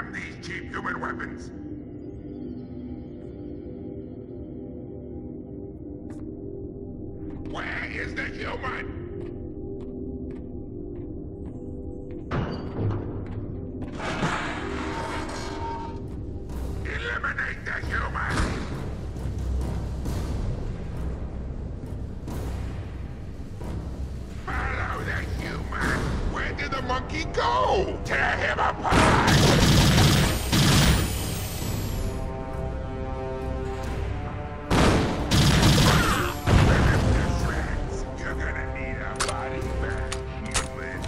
Damn these cheap human weapons! Where is the human? Eliminate the human! Follow the human! Where did the monkey go? Tear him apart! You're gonna need a body bag, human.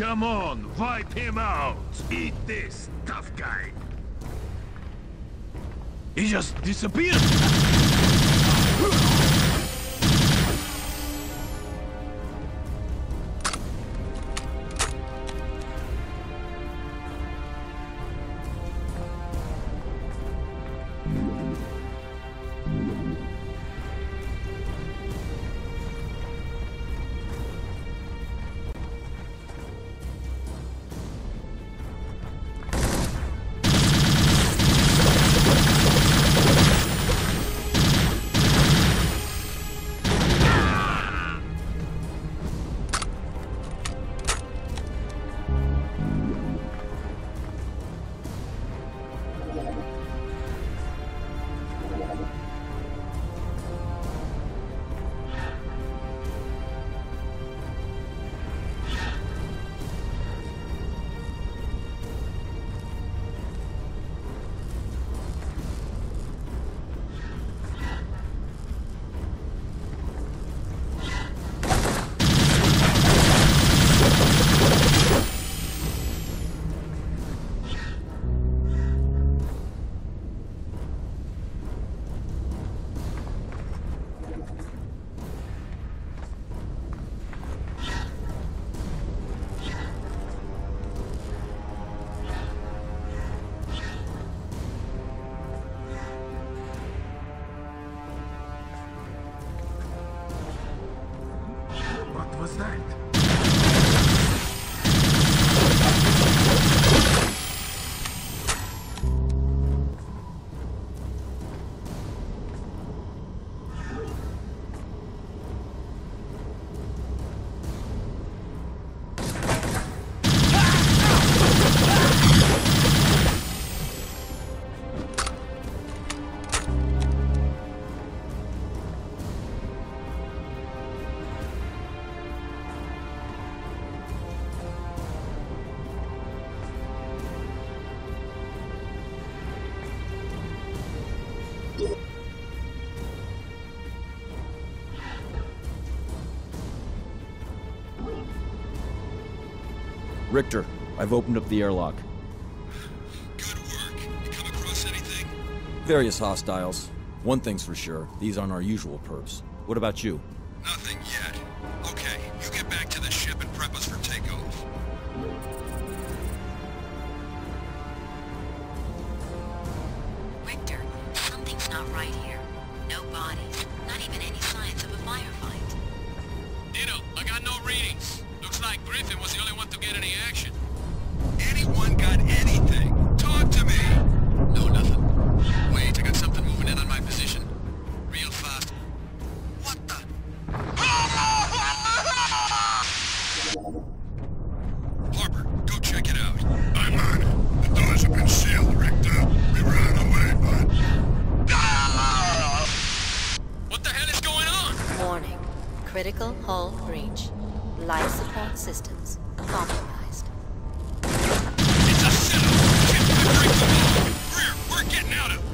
Come on, wipe him out! Eat this, tough guy! He just disappeared! What was that? Richter, I've opened up the airlock. Good work. You come across anything? Various hostiles. One thing's for sure, these aren't our usual perps. What about you? Nothing yet. Okay, you get back to the ship and prep us for takeoff. Richter, something's not right here. No bodies, not even any signs of a firefight. Ditto, I got no readings. Looks like Griffin was the only one to get any action. Anyone got anything? Talk to me! No, nothing. Wait, I got something moving in on my position. Real fast. What the? Harper, go check it out. I'm on it. The doors have been sealed, Richter. We ran away, but... What the hell is going on? Warning. Critical hull breach. Life support systems compromised. It's a setup! Can't break the wall! Greer, we're getting out of...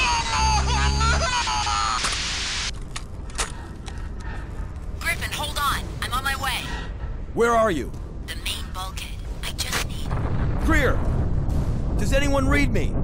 Griffin, hold on. I'm on my way. Where are you? The main bulkhead. I just need... Greer! Does anyone read me?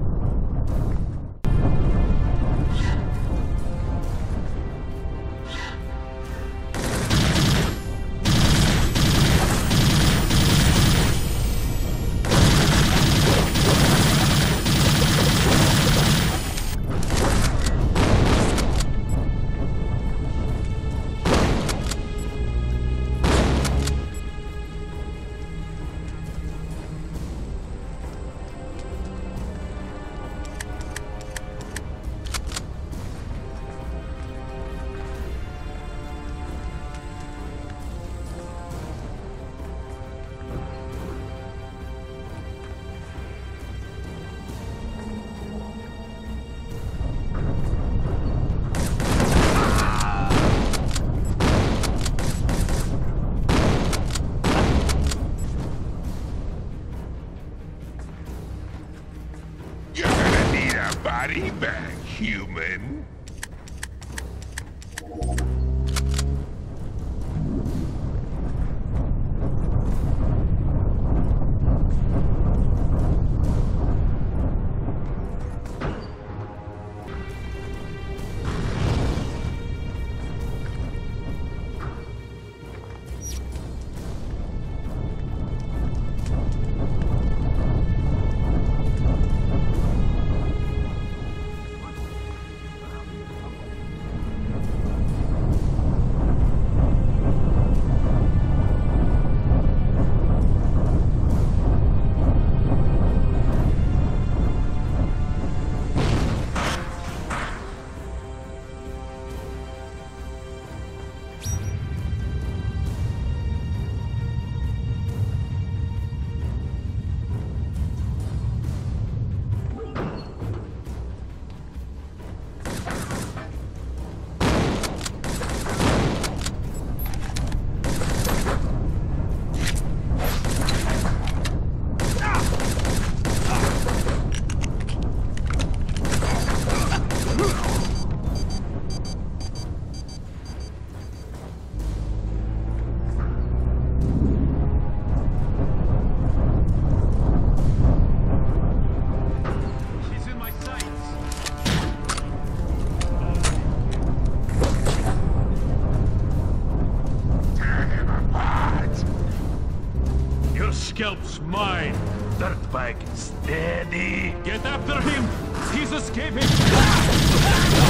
Body back, human. Get after him! He's escaping!